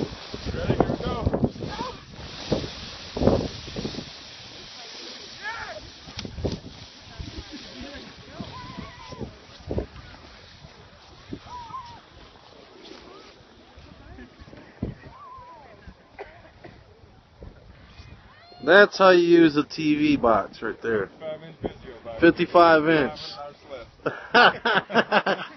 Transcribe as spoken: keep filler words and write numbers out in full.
Ready? Here we go. That's how you use a T V box right there. fifty-five inch video. fifty-five inch. Five and a half left.